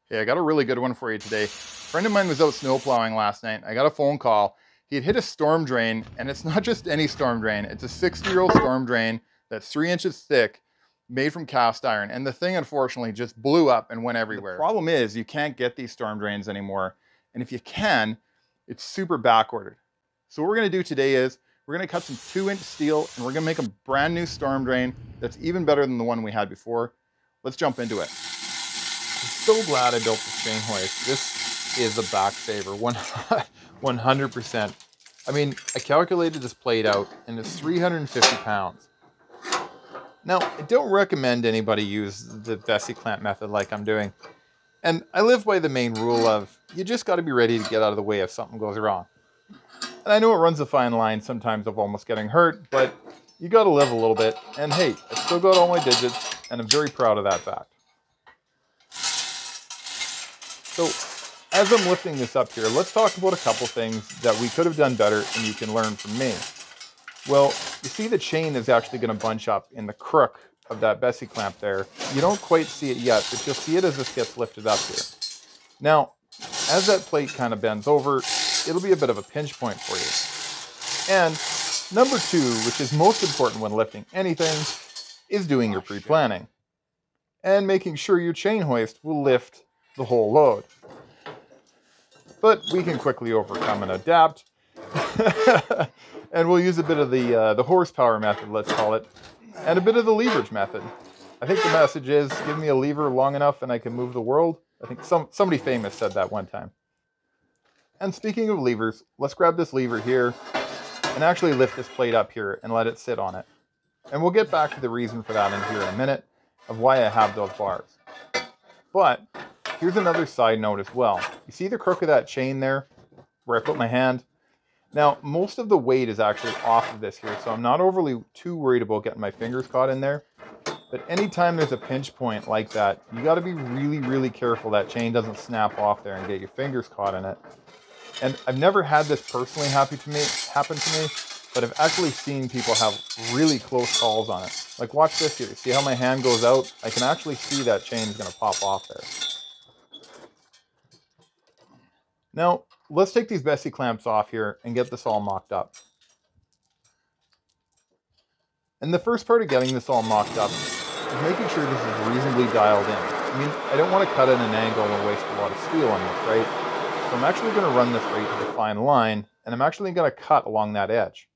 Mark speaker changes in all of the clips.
Speaker 1: Hey, I got a really good one for you today. A friend of mine was out snow plowing last night. I got a phone call. He had hit a storm drain, and it's not just any storm drain. It's a 60-year-old storm drain that's 3 inches thick, made from cast iron. And the thing, unfortunately, just blew up and went everywhere. The problem is you can't get these storm drains anymore. And if you can, it's super backordered. So what we're gonna do today is we're gonna cut some 2-inch steel, and we're gonna make a brand new storm drain that's even better than the one we had before. Let's jump into it. I'm so glad I built this chain hoist. This is a back saver, 100%. I mean, I calculated this plate out and it's 350 pounds. Now, I don't recommend anybody use the Vessi clamp method like I'm doing. And I live by the main rule of, you just gotta be ready to get out of the way if something goes wrong. And I know it runs a fine line sometimes of almost getting hurt, but you gotta live a little bit. And hey, I still got all my digits and I'm very proud of that fact. So, as I'm lifting this up here, let's talk about a couple things that we could have done better and you can learn from me. Well, you see the chain is actually going to bunch up in the crook of that Vessi clamp there. You don't quite see it yet, but you'll see it as this gets lifted up here. Now, as that plate kind of bends over, it'll be a bit of a pinch point for you. And number two, which is most important when lifting anything, is doing your pre-planning and making sure your chain hoist will lift the whole load. But we can quickly overcome and adapt. And we'll use a bit of the horsepower method, let's call it, and a bit of the leverage method. I think the message is, give me a lever long enough and I can move the world. I think somebody famous said that one time. And speaking of levers, let's grab this lever here and actually lift this plate up here and let it sit on it. And we'll get back to the reason for that in here in a minute of why I have those bars. But here's another side note as well. You see the crook of that chain there where I put my hand? Now, most of the weight is actually off of this here, so I'm not overly too worried about getting my fingers caught in there. But anytime there's a pinch point like that, you got to be really, really careful that chain doesn't snap off there and get your fingers caught in it. And I've never had this personally happen to me, but I've actually seen people have really close calls on it. Like, watch this here. See how my hand goes out? I can actually see that chain is going to pop off there. Now, let's take these Vessi clamps off here and get this all mocked up. And the first part of getting this all mocked up is making sure this is reasonably dialed in. I mean, I don't want to cut at an angle and waste a lot of steel on this, right? So I'm actually going to run this right to the fine line, and I'm actually going to cut along that edge.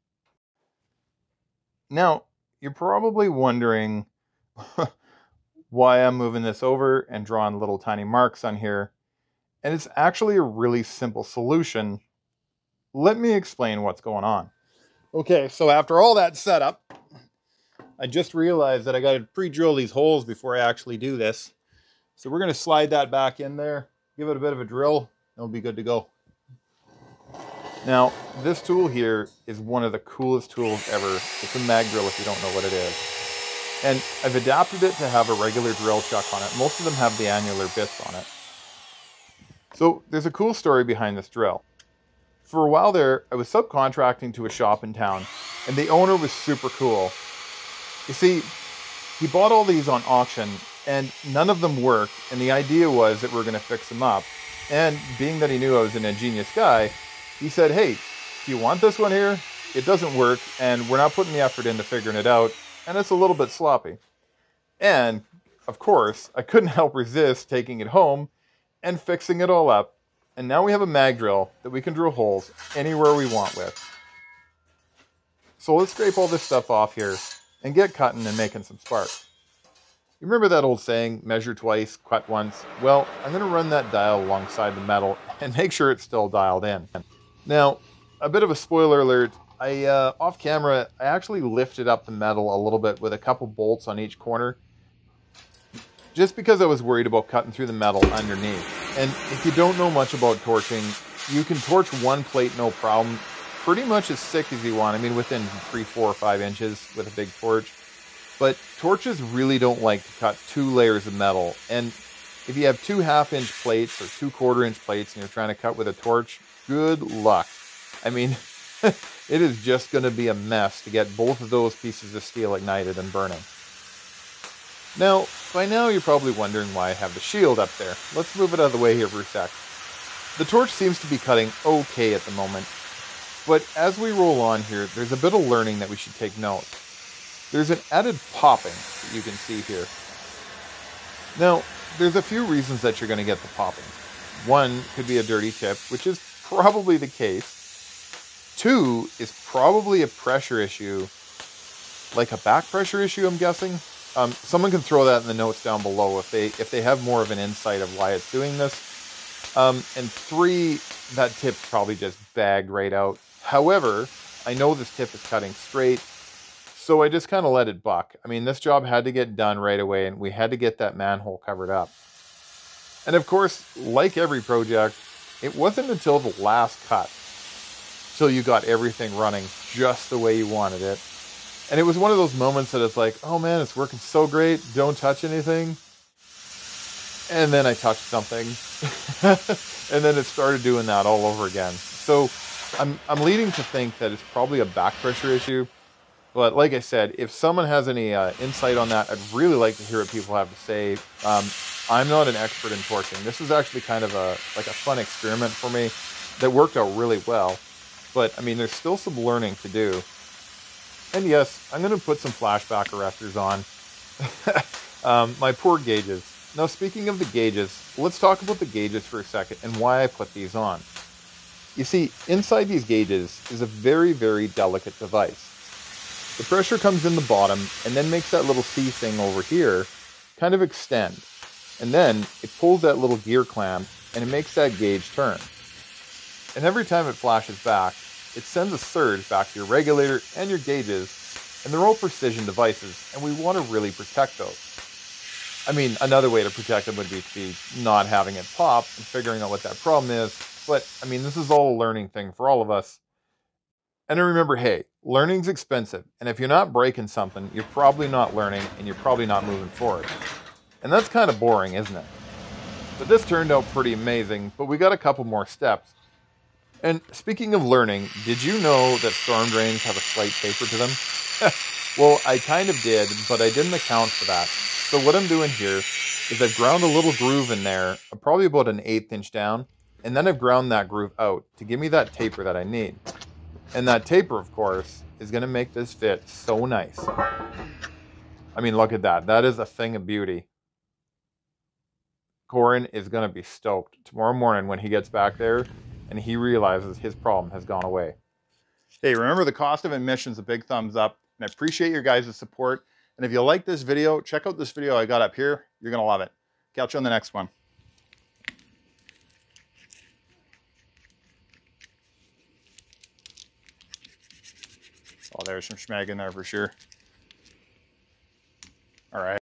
Speaker 1: Now, you're probably wondering why I'm moving this over and drawing little tiny marks on here. And it's actually a really simple solution. Let me explain what's going on. Okay, so after all that setup, I just realized that I got to pre-drill these holes before I actually do this. So we're going to slide that back in there, give it a bit of a drill, and it'll be good to go. Now, this tool here is one of the coolest tools ever. It's a mag drill if you don't know what it is. And I've adapted it to have a regular drill chuck on it. Most of them have the annular bits on it. So there's a cool story behind this drill. For a while there, I was subcontracting to a shop in town, and the owner was super cool. You see, he bought all these on auction, and none of them worked, and the idea was that we're going to fix them up. And being that he knew I was an ingenious guy, he said, hey, do you want this one here? It doesn't work, and we're not putting the effort into figuring it out, and it's a little bit sloppy. And, of course, I couldn't help resist taking it home and fixing it all up, and now we have a mag drill that we can drill holes anywhere we want with. So let's scrape all this stuff off here and get cutting and making some sparks. You remember that old saying, measure twice, cut once? Well, I'm going to run that dial alongside the metal and make sure it's still dialed in. Now, a bit of a spoiler alert, off camera, I actually lifted up the metal a little bit with a couple bolts on each corner, just because I was worried about cutting through the metal underneath. And if you don't know much about torching, you can torch one plate no problem, pretty much as thick as you want. I mean, within 3, 4, or 5 inches with a big torch. But torches really don't like to cut 2 layers of metal. And if you have 2 half-inch plates or 2 quarter-inch plates and you're trying to cut with a torch, good luck. I mean, it is just going to be a mess to get both of those pieces of steel ignited and burning. Now, by now you're probably wondering why I have the shield up there. Let's move it out of the way here for a sec. The torch seems to be cutting okay at the moment, but as we roll on here, there's a bit of learning that we should take note. There's an added popping that you can see here. Now, there's a few reasons that you're going to get the popping. One could be a dirty tip, which is probably the case. Two is probably a pressure issue, like a back pressure issue, I'm guessing. Someone can throw that in the notes down below if they have more of an insight of why it's doing this. And three, that tip's probably just bagged right out. However, I know this tip is cutting straight, so I just kind of let it buck. I mean, this job had to get done right away, and we had to get that manhole covered up. And of course, like every project, it wasn't until the last cut till you got everything running just the way you wanted it. And it was one of those moments that it's like, oh man, it's working so great, don't touch anything. And then I touched something. And then it started doing that all over again. So I'm leading to think that it's probably a back pressure issue. But like I said, if someone has any insight on that, I'd really like to hear what people have to say. I'm not an expert in torching. This was actually kind of a fun experiment for me that worked out really well. But I mean, there's still some learning to do. And yes, I'm going to put some flashback arresters on. My poor gauges. Now, speaking of the gauges, let's talk about the gauges for a second and why I put these on. You see, inside these gauges is a very, very delicate device. The pressure comes in the bottom and then makes that little C thing over here kind of extend. And then it pulls that little gear clamp and it makes that gauge turn. And every time it flashes back, it sends a surge back to your regulator and your gauges, and they're all precision devices, and we want to really protect those. I mean, another way to protect them would be not having it pop and figuring out what that problem is, but I mean, this is all a learning thing for all of us. And remember, hey, learning's expensive, and if you're not breaking something, you're probably not learning, and you're probably not moving forward. And that's kind of boring, isn't it? But this turned out pretty amazing, but we got a couple more steps. And speaking of learning, did you know that storm drains have a slight taper to them? Well, I kind of did, but I didn't account for that. So what I'm doing here is I've ground a little groove in there, probably about an 1/8 inch down, and then I've ground that groove out to give me that taper that I need. And that taper, of course, is going to make this fit so nice. I mean, look at that. That is a thing of beauty. Corin is going to be stoked tomorrow morning when he gets back there and he realizes his problem has gone away. Hey, remember the cost of admission is a big thumbs up, and I appreciate your guys' support. And if you like this video, check out this video I got up here. You're going to love it. Catch you on the next one. Oh, there's some schmag in there for sure. All right.